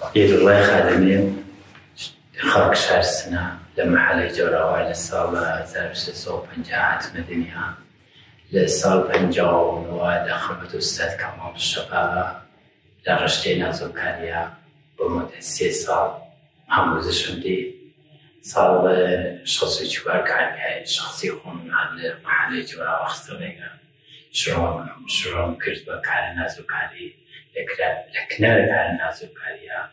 الله خادمين خلق شهر السنة لما حالي جورا للصالة زار سوق بنجاحات مدنية للصال بنجاو نواد خبط أستاذ كمال الشباب لرشدينا زوكاريا بمدة 3 سال آموزشم دي صال شخصي جوار كان شخصي خون على محل جورا وخسترينا شروع كرت بكار نازوكاري لكنار كار نازوكاريا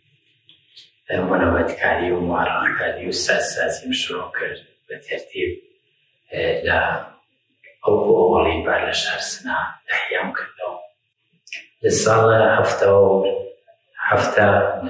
منوتكاري ومعرخكاري وساسي مشروع كرت بترتيب لا أولي بعد شهر سنة أحيام كلهم للصالة هفته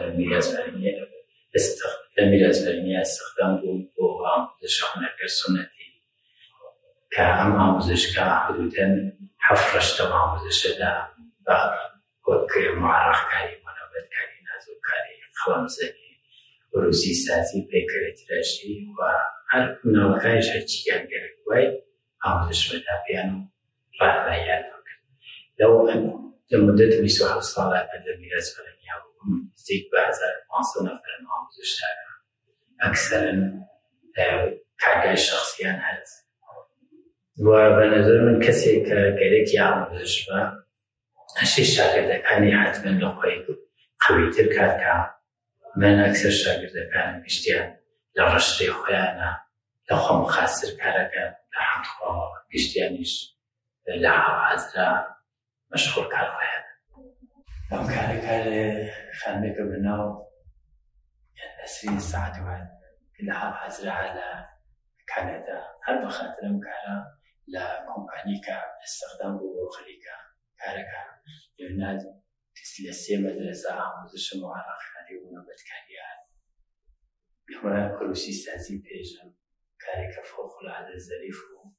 لميراث علمية استخدام بآموزش هنر سنتي كأم آموزش حدوداً حفرشت آموزش دا وك معرخكاري منوتكاري نازوكاري خلمزني وروسي سازي بيكرت راشي وهر منوتكاريش هرچي گرگ باید آموزش بده بیانو راهنمایی لو أن لمدة 27 سال أكاديمية أسبانيا وزيد ب1500 نفر آموزش دادم أكثرا كارگاه شخصيا هست وبنظر من كسي كجريك يآموزش و أشي شاگردکانی حتما لخوی قوی‌تر کرد من أكثر شاگردکان گشتیان لرشد خویانا لخو مخاصر كاركا لحد خو گشتیانیش لحو حضرا مشغول كارخويا لو كاركا خانمك بناو 20 ساعة واحد لحو حضرا على كندا هل بخاطرم كارا لكومبانيكا استخدام بوخليكا كاركا يوناد لسي مدرسة آموزش معرخ كاري ونبتكاريات يوم كروسي سازي بيجم كاريكا فوق العادة ظريف و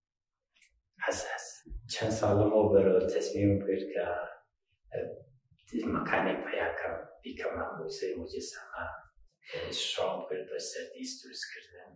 حساس چند سالمو برو تصمیم گرفت که مکانیک پیاکم بیکم موزه مجسمه شروع کرد با سردیس درست کردن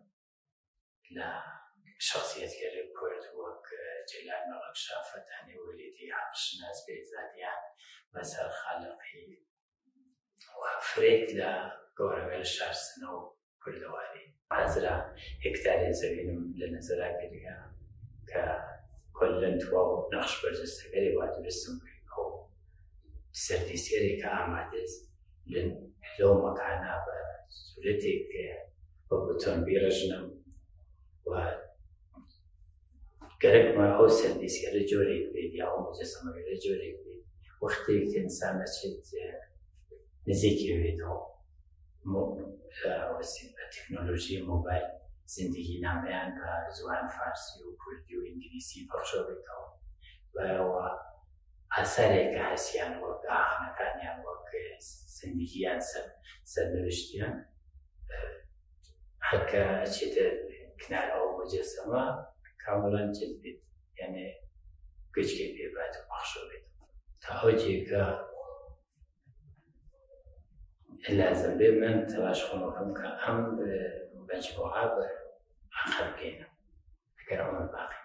لشخصیت گرفت کرد وک جلال ملک شافتانی ولیدی حبشناس بیزادیان مثل خالقی و فريق لقورة شهر سنة كردواري حزرا هكتاري زوينم لنزرا قريقا كل انتوا نقش برجستقري وادو رسم أو سرديسيري كأعمادز لن لو مكانا بسولتك وبطن بيرجنم و قرق ما أو سرديسيري جوري بيد يا أو مجسمة جوري بيد وقتي إنسان أشد نزیکی ویدو تکنولوژی موبایل زندگی نامیان که زبان فارسی و کردی و انگلیسی بخشو بیتو و اثری که هستیان و آهنگانیان و زندگیان سرنوشتیان حتی چیت کنار او مجسمه کاملا جدید یعنی گچکی بیباد بخشو بیتو تا اوجی که لازم بمن تلاش خونكم كأم بمجموعة بآخر كينا أكرم الباقي